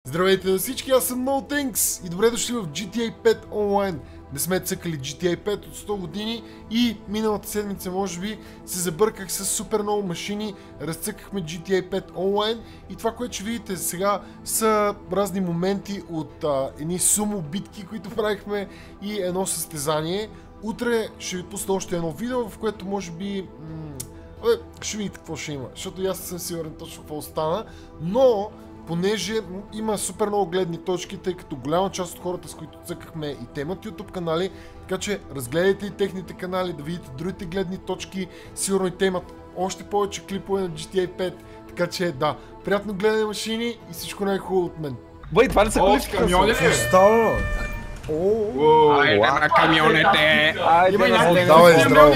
Здравейте на всички, аз съм NoThanks и добре дошли в GTA 5 онлайн. Не сме цъкали GTA 5 от 100 години и миналата седмица може би се забърках с супер много машини, разцъкахме GTA 5 онлайн и това, което ще видите сега са разни моменти от едни сумо битки, които правихме и едно състезание. Утре ще ви пусна още едно видео, в което може би ще видите какво ще има, защото аз съм сигурен точно какво остана, но понеже има супер много гледни точки, тъй като голяма част от хората, с които цъкахме, и те имат YouTube канали, така че разгледайте и техните канали, да видите другите гледни точки, сигурно и те имат още повече клипове на GTA 5, така че да, приятно гледане машини и всичко най-хубаво от мен. Бъй, това ли са колички камиони? Става! Айде на камионите! Давай, здраво!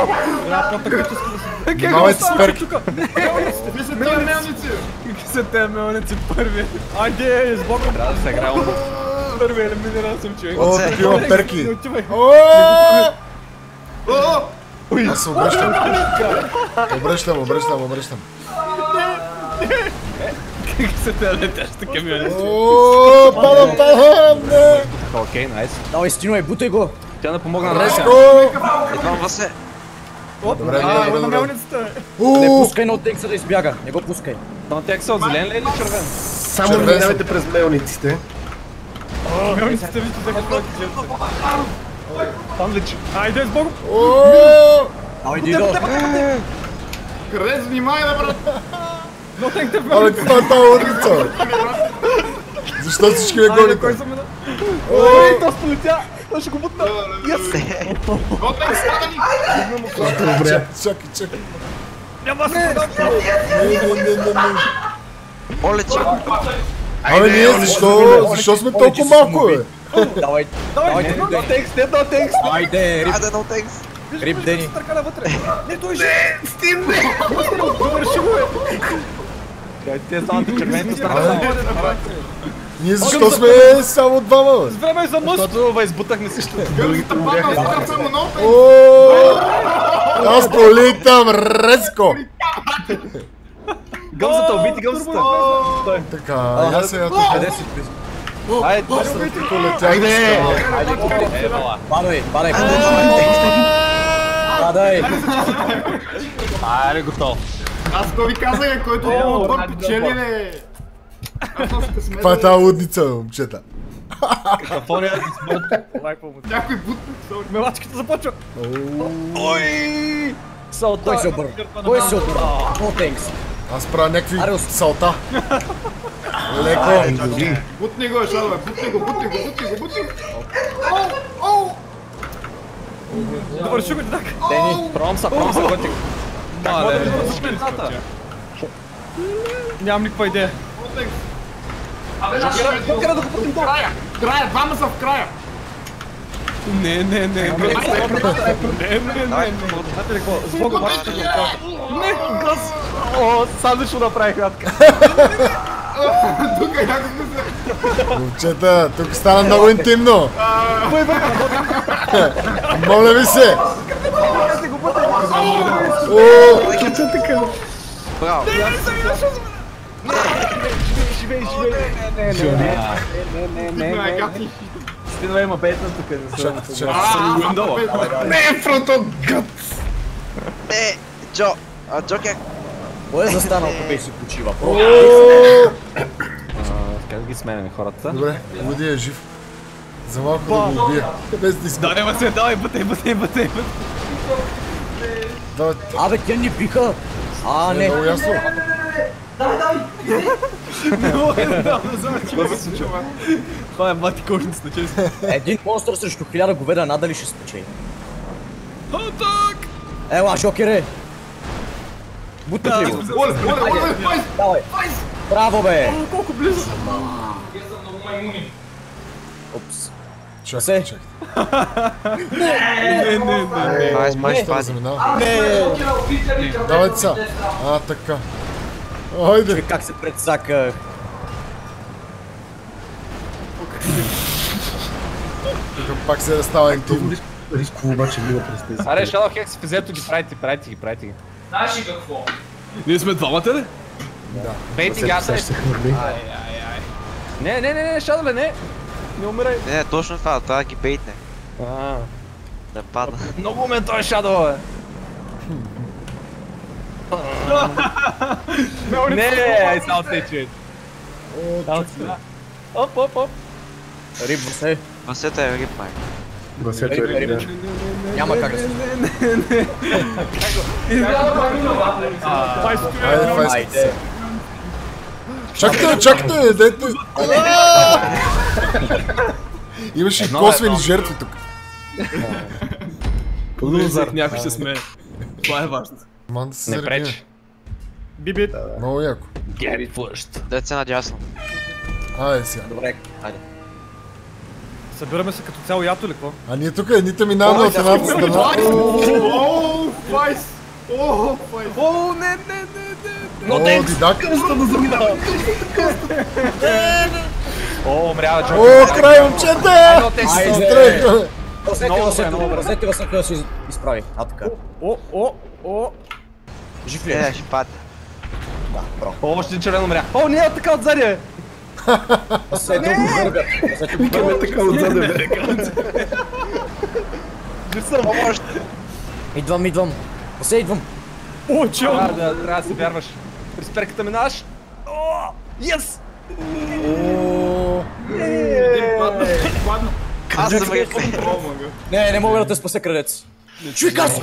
Внимавайте с перки! Какви са тези мелници? Какви са тези мелници първи? Айде, с Богом! Трябва да се играе първи елиминиран съм човек. О, такива перки! Аз се обръщам. Обръщам. Какви са тези летящи камиони? Ооо, падам! Окей, найс. Давай, стиной, бутай го! Тя да помогна на Резко! Едва се. Добре. на мелницата. Не пускай на Текса да избяга, не го пускай. Но текса от зелен ли или червен? Само не минавайте през мелниците. Мелниците вижте за какво ти често. Там лечи. Айде, с Богом! Давай, Дидо! Крез, внимай, да, брат! Но текте в Абе, каква е тази лъдница? Защо всички ме гоните? Кой съм една? Ой, то сполетя! Той ще го бутна! Готвен, стани! Добре. Чакай. Няма се подам! Олече. Абе, ние защо сме толкова малко, бе? Давай, Давай, no thanks, не no thanks! айде, Айде, no thanks. Рип Дени. Търкана вътре! Не, той ще! Стимне! Довърши го, бе! Те самите червените страна. Ние защо сме само двама, бе? С време за мъст! Защото избутахме всичко. Гълзата падна, стана само много. Аз политам резко! Гълзата, убити гълзата! Така, я сега тук. Къде си? Айде, Айде! Падай! Падай! Айде, готов. Аз го ви казах, който отбор печели, бе. Това е тази лудница, момчета. Какафония да смот. Някой бутник, сори. Мелачката започва. Ой! Кой се обърна? No thanks. Аз правя някакви салта. Леко. Бутни го, шалве, бутни го. Довърши го, так. Дени. Промса, готик. Как мога да върши медицата? Нямам никаква идея. Жокера да го путим до края, двама са в края. Не. Знаете ли какво? С Бога бачите го. Не, газ! О, сам лично направих хватка. Тук е някакво се... Момчета, тук стана много интимно. Моля ви се. Браво. Живей. Стинова има бетна тук. Чакай. Не, фронто, гът! Не, Джо. Джокер. Кой е застанал тук и си почива? Как ги сменяме хората? Добре, Луди е жив. За малко да го убия. Без да иска. Давай се, давай, бътай. Абе, те ни биха! Не. Много ясно. Не мога да знам, какво се случва. Това е мати кожницата, честно. Един монстър срещу 1000 говеда надали ще спечели. Атак! Ела, Жокере! Бутна ли го? Давай! Браво, бе! Колко близо! Опс. Чакай. Не. Май спази. Давай деца. Така. Айде. Как се предсаках? Тук пак се става интимно. Рисково обаче мила през тези. Аре, Shadow Hex, в изето ги правите ги. Знаеш ли какво? Ние сме двамата ли? Да. Бейти гаса. Се хвърли. Не, Шадле, не! Не умирай! Не, точно това, трябва да ги бейтне. Да падна. Много ме той Шадъл, бе! Не, ай само тече. Оп. Риб, Васе. Васета е рип, май. Гласето е риб. Няма как да се. Айде. Чакайте, дайте. Имаше и косвени жертви тук. Лузър. Някой ще сме. Това е важно. Ман да се Не зареди. пречи. Бибит. Много яко. Get it first. Деца надясно. Айде сега. Добре, айде. Събираме се като цяло ято ли какво? А ние тук едните минаваме от едната страна. Ооо, файс! Ооо, файс! О, не. О, дидак. О, умрява човек. О, край, момчета! Айде. Стрейха. Разете Васе, да се изправи. А, така. О. Жив ли е? Ще падне. Да, браво. О, още един червен умря. О, не е така отзади, бе. Васе, друг бъргър. Васе, друг Викаме така отзаде, бе. Помощ! Идвам. Васе, идвам. О, чел! Трябва да се вярваш. През перката минаваш. О, yes! Падна. Аз съм рип. Не мога да те спася, крадец. Чуй каз!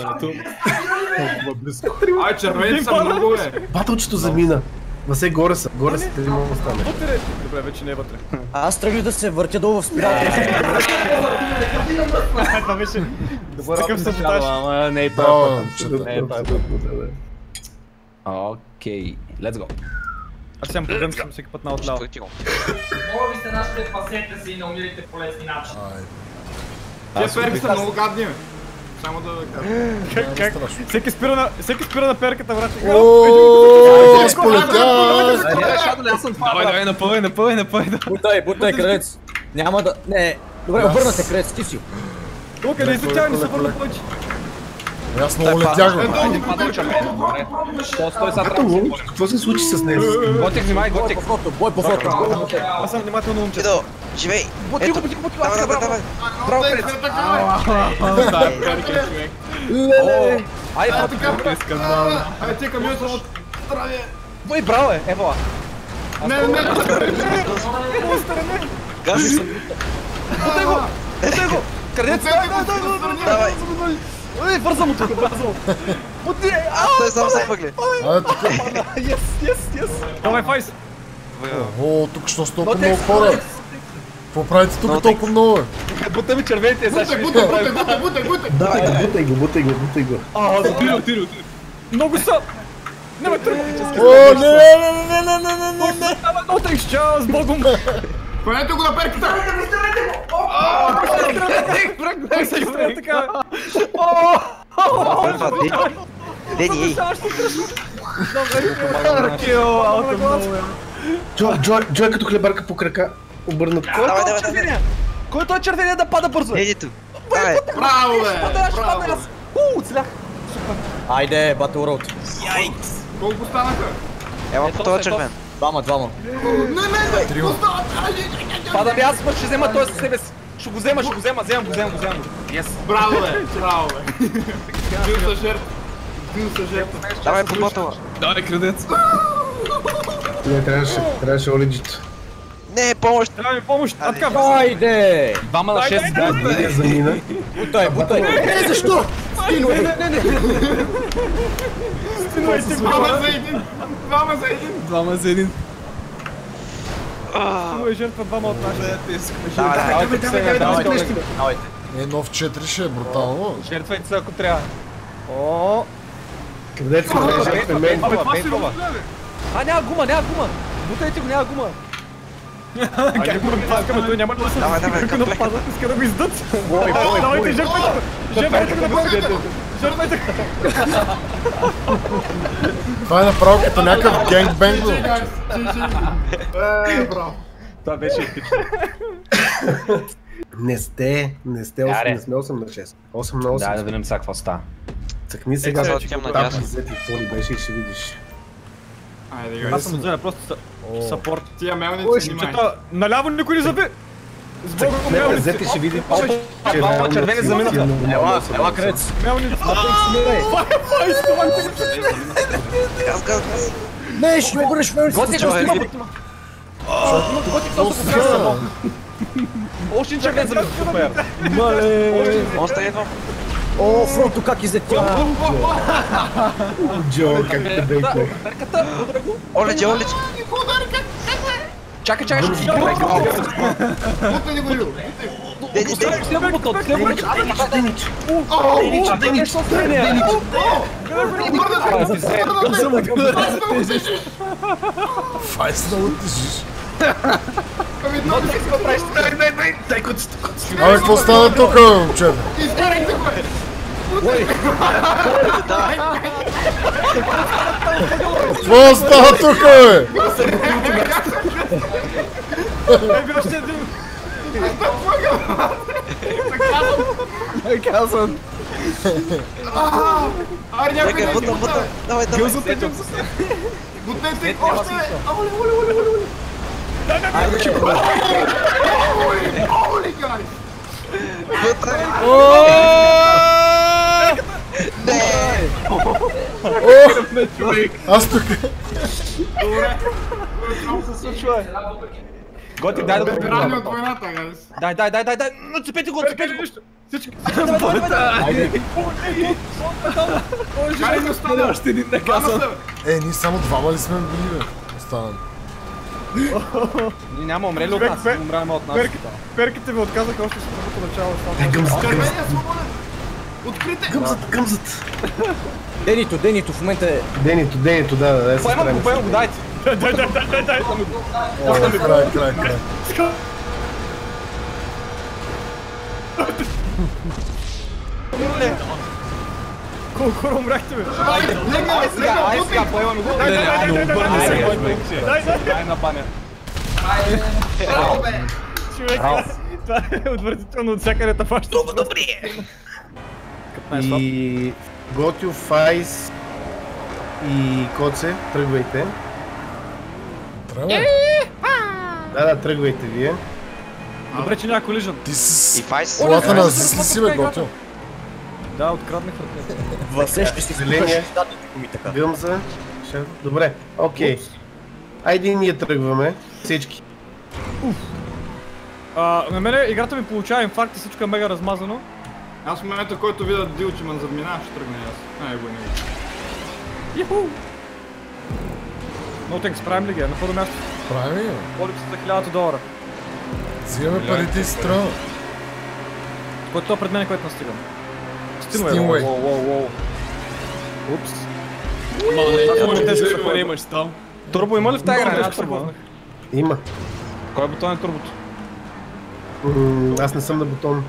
Ай, червените са много, бе. Батълчето замина. Васе, горе са, не мога да стане. Вътре! Добре, вече не е вътре. Аз тръгнах да се въртя долу в спиралата. Това беше такъв саботаж. Ама не е Браво, това. момчета. Не е това. Окей, let's go. Аз имам проблем съм всеки път на отляво. Стой ти го. Моля ви се, нашите пасете си и не умирайте по лесни начини. Тия перки са много гадни, бе. Само да кажа. Как? Всеки спира на перката, брат. О, сполетя! Давай, напъвай. Бутай, крадец. Няма да... Не, добре, обърнате, крадец, ти си. Тук не излетява, не се върна повече. Аз много летях, бе. Айде, падал червен. Добре. Той са трябва. Какво се случи с него? Готик, внимай, готик. Бой по фото. Аз съм внимателно момче. Идо, живей! Ето, давай. Браво, пред. Ай, фото. Ай, ти камионът от здраве. Бой, браво е, ево. Не. Газ! Бутай го! Крадец, Давай! Ой, бързам от тук, бързам. Бути! Той сам се въгли. Айде тук. Yes. Давай, файс. О, тук що с толкова много хора? Какво правите тук толкова много, бе? Бутай ми червените, сега ще ви ще правим. Бутай го. Отири. Много са! Нема тръгва. О, не! Отрих, чао, с Богом! Хванете го на перката! Той се изтря така. Дени, ей! Джой като хлебарка по крака, обърнат. Давай! Кой е той червения да пада бързо? Еди ту! Давай! Браво, бе! Браво! Оцелях. Айде, Battle Road. Колко станаха? Ева по този червен. Двама. Не! Падам и аз, ще взема той със себе си. Ще го взема, вземам го. Yes. Браво, бе! Бил са жертва. Давай по ботова. Давай, крадец. Не, трябваше олиджито. Не, помощ! Трябва ми помощ. А така, Айде! 2 на 6. Не замина. Бутай. Не, защо? Не. Двама за един. Той е жертва 2 от нашите. Давайте. Нов 4 ще е брутално. Жертвайте се, ако трябва. О, Където се влезе в мен. няма гума. Бутайте го, няма гума. Как го напаскаме, той няма да се Давай, иска да го издат. Давайте, жертвайте го напаскате. Жертвайте го. Това е направо като някакъв генгбенг, бе. Браво. Това беше епично. Не сме 8 на 6. 8 на 8. Да видим сега какво става. Цъкни сега, Сега че отивам там надясно. иззети какво ли беше и ще видиш. Аз съм отзеля, просто са... Сапорт. Тия мелници внимай. Наляво никой не заби! С Богом мелници! Зете ще види, че Малко червени заминаха. Ела, Крец. Мелници! Газ, газ, газ. Не, ще ме гориш в Готи човек. Още червен заминах, супер! Още едно. О, фронто как излетя. Джо, как те бейте. Олече, олече. Чакай, ще си Бутай не го Лил. Следва бутон, Файс много тежиш. Дай куците. Абе, какво стана тук, бе, момчета? Какво стана тук, бе? Казвам. Чакай, бутам. Давай, давай. Бутайте, още! Аз тук. Готи, дай да го Рани от войната, гайс. Дай! Нацепете го, нацепете го! Всички! Карай ми остана. Още един наказан. Ние само двама ли сме били, бе? Оставам. Ние няма умрели от нас, умряме от нас. Перките ви отказаха още с първото начало. Открите! Гъмзат. Денито в момента е... Денито, да, се Поемам го, дайте. Дай. Край. Колко хора умряхте, бе? Ай, сега, поемам го. Дай на паня. Човек, това е отвратително от всякъде тафаща. Много добри! И Готио, Файс и Коце, тръгвайте. Трябва. Да, тръгвайте вие. Добре, че няма колижен. Ти с И Файс. колата на Зис ли си, бе, Готио? Да, откраднах ръката. Въсе ще си Зеления. ми така. Гъмза. Добре, окей. Айде и ние тръгваме. Всички. На мене играта ми получава инфаркт и всичко е мега размазано. Аз в момента, който видя Дилчиман задминава, ще тръгне аз. Ай, го не. Иху! No thanks, правим ли ги? На първо място. Прави, бе. Полипсата за $1000. Взимаме парите и си тръгваме. Който е пред мен, който настигам. Стимвей. Упс. Пари имаш там. Турбо има ли в тази игра? Аз препознах. Има. Кой е бутон е турбото? Аз не съм на бутон.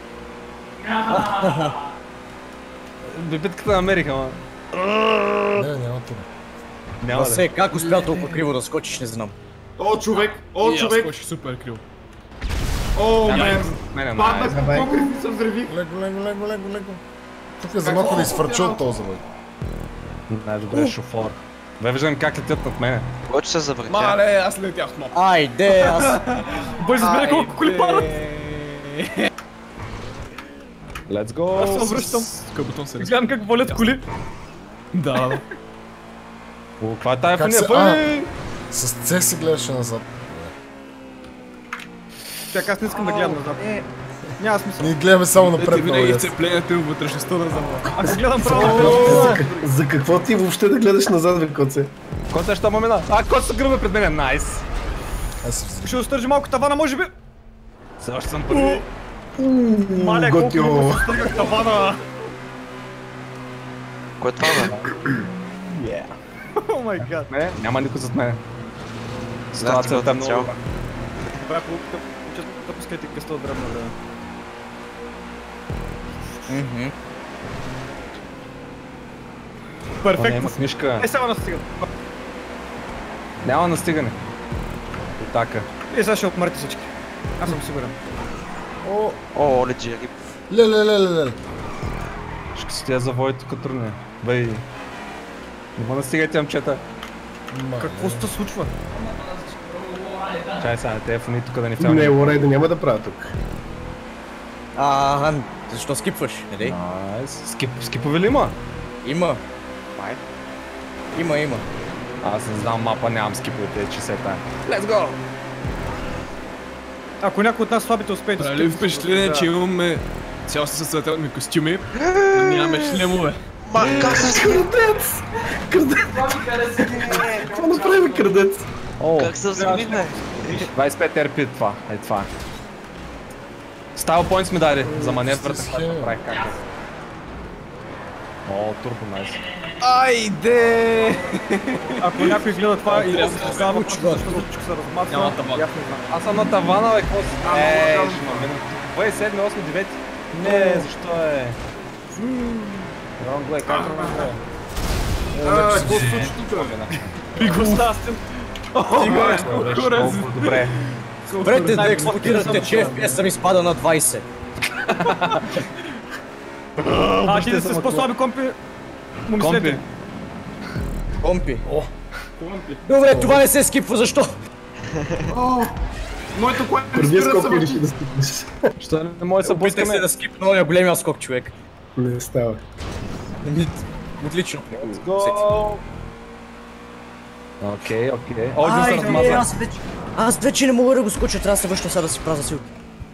Битката намериха, ма. Не, няма тук. Няма Въсе, как успя толкова криво да скочиш, не знам. О, човек! О, човек! супер криво. О, мен! Не, Паднах Давай. по покрив и се взреви. Леко. Тук е за малко да изфърча от този, бе. Най-добре шофьор. Бе, виждам как летят над мене. Който се завъртя. Аз летях в мапа. Айде, аз... Бой, за мен колко коли падат! Let's go! Аз се обръщам. Кабутон се Гледам как волят коли. Да. О, каква е тая Как фания? се- Бъй! С цех се гледаше назад. Чак, аз не искам да гледам назад. Няма смисъл. Ние гледаме само напред, много ясно. Вцеплението им вътрешността на замък. Ако гледам право... За какво ти въобще да гледаш назад, бе, Коце? Коце, що мамина? Коце се гръбе пред мен, найс! Аз се взривам. Ще остържи малко тавана, може би? Все още съм първи. Маля, колко Готио. ми се стъргах тавана! Кой е това, бе? О май гад. Не, няма никой зад мен. Ситуацията е много Цяло. добра. Добре, да пускайте къста от време на време. Перфектно. Няма книжка. Само настигане. Няма настигане. Отака. И сега ще отмърти всички. Аз съм сигурен. О, О, оледжи, рип. ле. Ще стоя за вой тук трудне. Бей. Не мога да стигайте, момчета. Какво се случва? Чай сега, те фони тук да ни филмат. Не, Лора, да няма да правя тук. Защо скипваш, нали? Найс. Скипове ли има? Има. Май. Има. Аз не знам мапа, нямам скиповете, че се тая. Let's go! Ако някой от нас слабите успее да Прави впечатление, че имаме цялостни състезателни костюми, но нямаме шлемове. Ма, как се Крадец! Какво направи крадец? О, Как се взривне? 25 RP това, това е. Стайл поинт сме дали за маневрата, която направих как е. О, турбо найс. Айде! Ако някой гледа това и тогава случва. защо всичко се размахва, Няма таван. аз не знам. Аз съм на тавана, бе, какво си? Ще ме мине. 27, 8, 9. Не, защо е? Ронго е, как Ронго е? Какво се случи тук? Пигостастен. Добре. Спрете да експлодирате, че FPS съм изпада на 20. Ти да се с по-слаби компи, му мислете. Компи. Компи. Добре, това не се скипва, защо? Моето кое не Преди спира скоро се реши да стигнеш. Що не може да се Опитах се блъскаме? да скипна оня големия скок, човек. Не става. Отлично. Go! Окей. О, да се размаза. Аз вече не мога да го скоча, трябва да се връщам сега да си праза силки.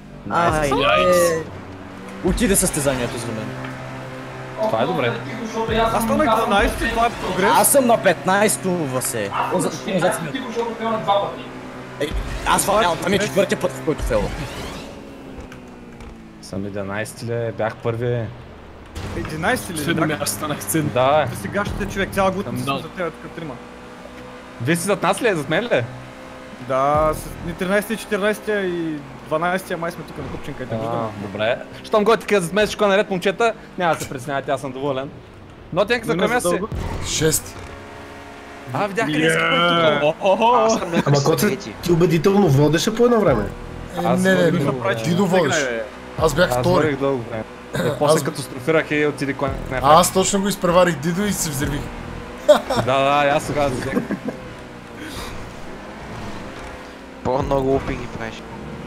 Отиде състезанието за мен. Това е добре. Аз станах 12, това е прогрес. Аз съм на 15-то, Васе. Ти го защото фейл на 2 пъти. Аз фалявам, там е четвъртия път, в който фейлвам. Съм 11 ли, бях първи. 11 ли? Следно място станах сцен. Да, Ти сега ще човек, цяла година Скандал. съм за тебе тук трима. вие си зад нас ли, зад мен ли? Да, ни 13, 14 и 12 май сме тук на купчинка и те виждаме. Добре. Щом го така зад мен всичко е наред, момчета, няма да се притеснявате, аз съм доволен. Но тенка за кой място си? Шести. Видях къде си тук. Аз съм Ама някакъв Коце, трети. ти убедително водеше по едно време. Не, вървих ти доводиш. Аз бях Аз втори. вървих дълго време. После катастрофирах и отиде кой не Аз точно го изпреварих Дидо и се взривих. Да, аз тогава взех. По-много лупинги правиш.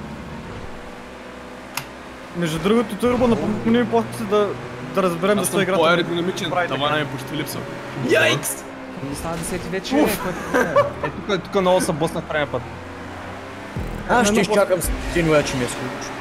Между другото, Турбо, напомни ми после да разберем Аз защо съм играта. по-аеродинамичен, прави така. тавана ми почти липсва. Яйкс! Не става 10 вече, тук много съм боснах предния път. Аз ще изчакам Стинуя, че ми е случи.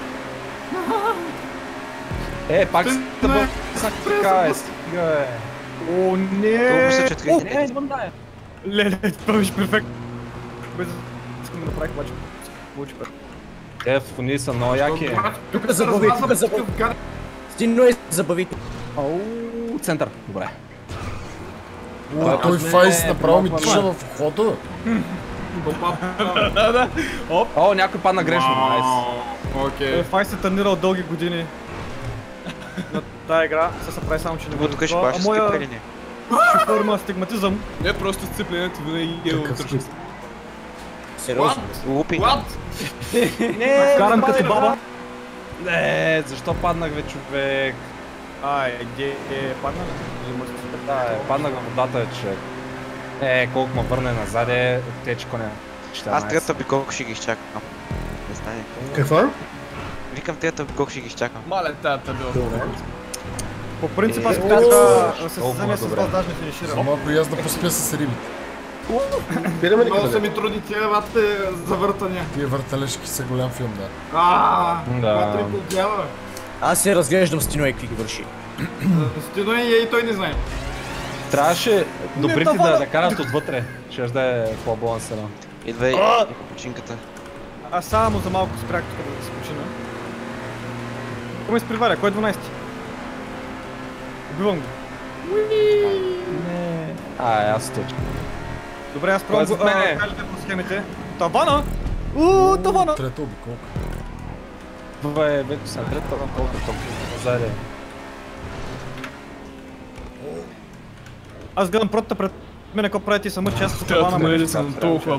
Пак се да боснах така, стига е. О, не! Толкова се четвърти. Не, извън да е. Леле, това беше перфект. Без искам да направих обаче. Получи път. Те фони са много яки. Тук забави. Стинуя забави. Оу, център. Добре. Той Файс направо ми тиша в ухото. О, някой падна грешно. Найс. Окей. Фай се тренира от дълги години. На тая игра се прави само, че не Тук ще баш моя скипа или не? шофьор има астигматизъм. Не, просто сцеплението винаги е отръчно. Сериозно. Лупинг. Карам като баба. Не, защо паднах бе, човек? Где падна ли? Или може да се Да, паднах във водата, бе, човек. Колко ме върне назаде, тече коня. Аз трета обиколка ще ги изчакам. Не знае. Какво? Викам трета обиколка ще ги изчакам. Мале тази табела. По принцип аз така да се толкова съзнаня с добре. вас даже не финиширам. Малко и аз да поспя с рибите. Бираме ли Много са къде? ми трудни тия ватите завъртания. Тия въртележки са голям филм, да. Да. Ватри полтява. Аз се разглеждам Стинуя какви ги върши. Стино и той не знае. Трябваше добрите да карат отвътре. Ще да е по-балансирано. Идва и починката. Аз само за малко спрях тук да се почина. Кой ме изпреваря? Кой е 12? Убивам го. Аз тече. Добре, аз Кой е пробвам зад мене? кажете по схемите. Тавана! Тавана! Трета обиколка. Това е вече съм трета, колко толкова назаде. Аз гледам протата пред мене, какво правите и съм мъчи, аз с Трябва тавана да ме. съм толкова.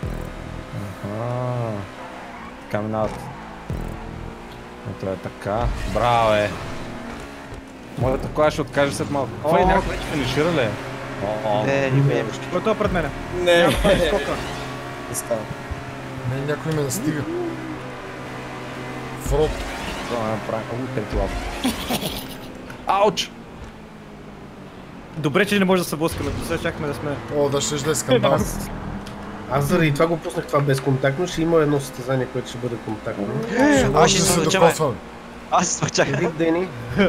Така минават. Ето е така. Браво е. Моята кола ще откаже след малко. Кой някой вече финишира ли? Не ме. Който е пред мене. Не. Скока. Не става. Не, някой ме настига. Фрод. Това направим трети лап. Ауч! Добре, че не може да се блъскаме, сега чакаме да сме... О, да ще е скандал. Аз заради това го пуснах това безконтактно, ще има едно състезание, което ще бъде контактно. Ще може да се докосваме. Аз се смъчах. Вид, Дени.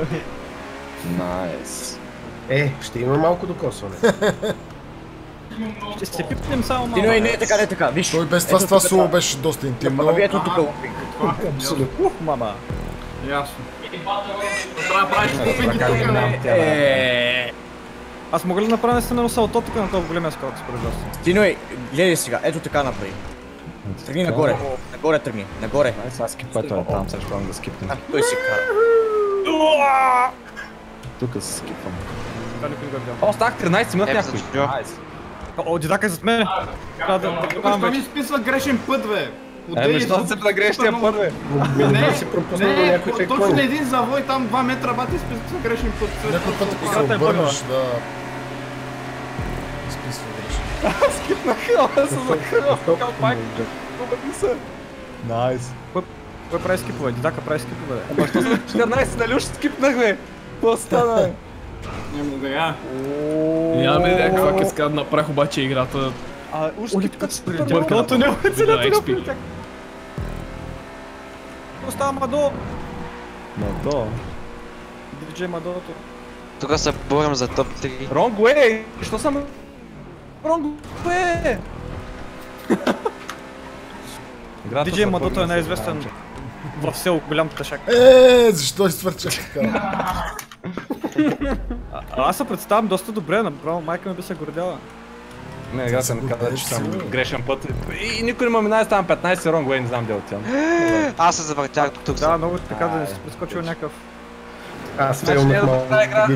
Найс. Ще има малко докосване. Ще се пипнем само малко. Тино и не е така, не е така, виж. Той без това слово беше доста интимно. Аби ето тук лупинг. Абсолютно. Мама. Ясно. Трябва да правиш купинги тук, Аз мога ли да направя наистина салто тук на този големия скок според вас? Тино и гледай сега, ето така направи. Тръгни нагоре, нагоре тръгни, нагоре. Найс, аз скипването е там, сега ще да скипнем. Той си кара. Тук се скипвам. Това никой не го е видял. О, станах 13 минути някой. Найс. О, дедак е зад мене. Трябва да Защо ми изписва грешен път, бе? Защо се нагреш тия път, бе? Не, си пропуснал на някой точно чекпоинт. един завой там 2 метра бати изписва грешен път. Някой път, ако се обърнеш, да... Изписва грешно. Аз се захръл. Калпак. Побъдни се. Найс. Кой прави скипове? Дедака прави скипове. Ама що за 14 нали уж скипнах, бе? Какво стана, бе? Няма да я. Нямаме някаква каскадна прах, обаче играта... Уж скипнах супер много. Бъркалото не Добре, XP. Остава Мадо. Мадо. Диджей Мадото. Тук се борим за топ 3. Wrong way! Що съм... Wrong way! Диджей Мадото е най-известен в село голям тъшак. Защо изтвърчах така? Аз се представям доста добре, направо майка ми би се гордяла. Не, играта ми каза, че съм грешен път. И никой не ме минава, ставам 15 wrong way, не знам де отивам. Аз се завъртях тук. Да, много така да не си прескочил някакъв. Аз фейлнах малко.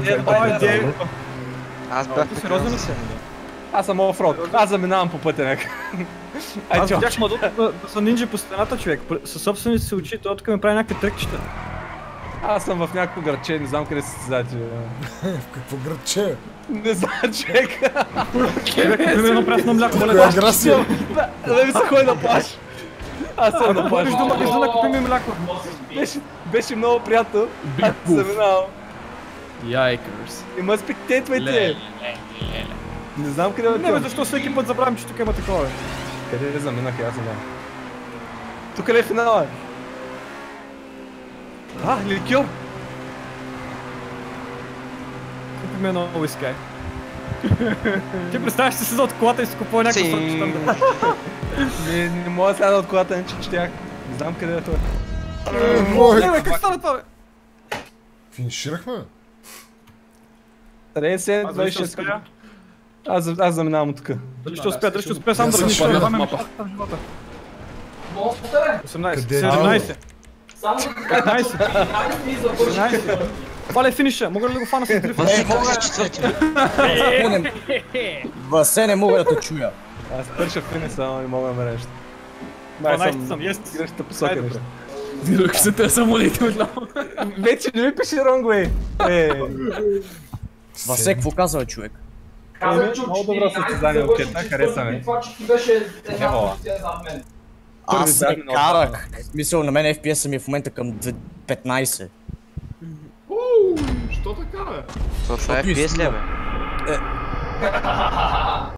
Аз бях Сериозно ли се? Аз съм оффроуд, аз заминавам по пътя някак. Аз видях Мадото да са нинджи по стената, човек. Със собствените си очи, той тук ми прави някакви трекчета. Аз съм в някакво градче, не знам къде се създати. В какво градче? Не знам, човек. Човек, примерно прясно мляко, моля. Коя гра си? Да ми се ходи на плаж. Аз съм на плаж. Вижду да купим и мляко. Беше много приятно. Аз заминавам. Яйкърс. И ме спектейтвайте. Не знам къде Не бе, отивам. защо всеки път забравям, че тук има такова? Къде ли заминах, аз не знам. Тук ли е финала? Ликьор! Купим едно уискай. Ти представяш си седа от колата и си купува някакъв сърч там да... Не мога сега да от колата, не че щях. Не знам къде е това. Не бе, как стана това бе? Финиширахме? 37-26. Аз заминавам от тук. Дали ще успея сам да съм разниша шпалят на мапа. живота. Монстър е! 18, Къде е? 17, Само 15, и завърши. 16. Това ли е финиша? Мога ли да го фана с дрифт? Васе, не мога да те чуя. Аз търша финиса, но не мога да ме реща. 12 съм, есть. Грешната посока Айде, нещо. Дирок се те самолети отляво. Вече не ми пише wrong way. Васе, какво казва човек? Казах, че Много добро състезание от Кета, хареса ми. Това, че ти беше една Ева. позиция зад мен. Аз Първи не драг карах. В смисъл, на мен FPS-а ми е в момента към 15. Що така, бе? Това е Защото PS ли, бе?